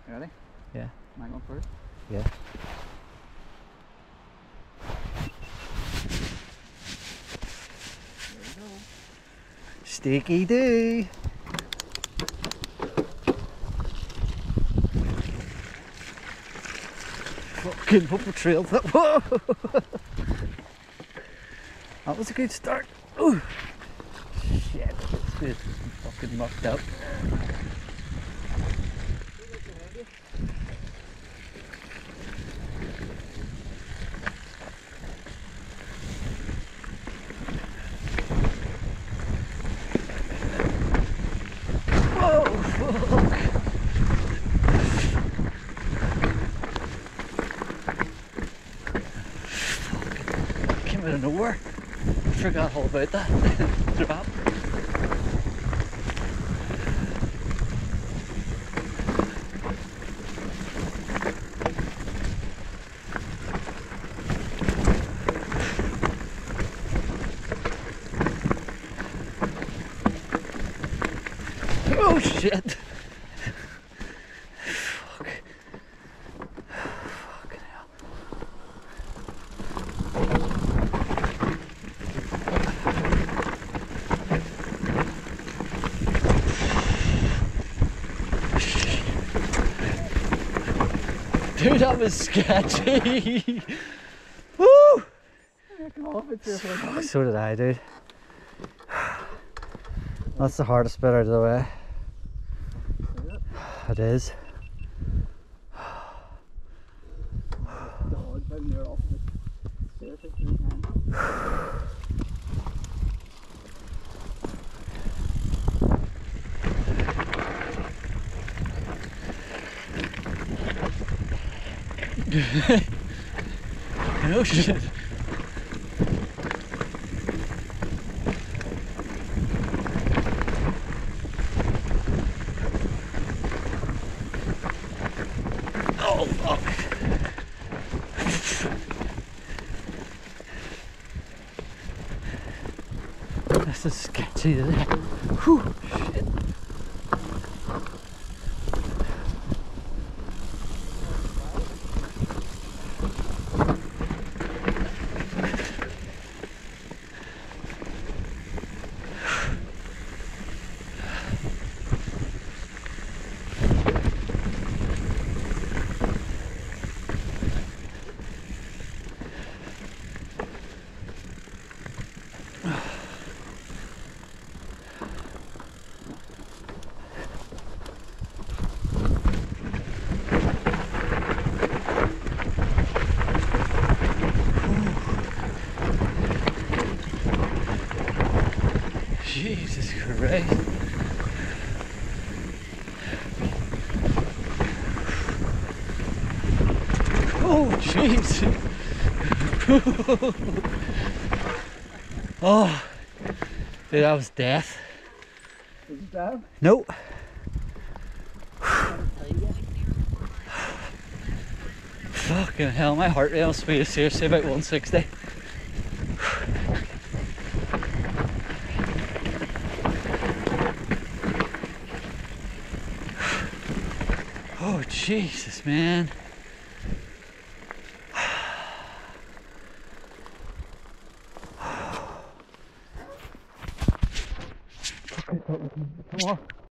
Ready? Yeah. Am I going first? Yeah. There we go. Sticky do. Fucking football trail. Whoa! That was a good start. Ooh. Shit, this is fucking mucked up. Oh, fuck. Came out of nowhere. Forgot all about that. Drop. Oh shit! Fuck. Fucking hell. Dude, that was sketchy! Woo! So did I, dude. That's the hardest bit out of the way. It is. No shit. Oh fuck. This is sketchy, isn't it? Whew, shit. Jesus Christ. Oh, jeez. Oh, dude, that was death. Was it down? Nope. Fucking hell, my heart rate must be seriously about 160. Oh, Jesus, man.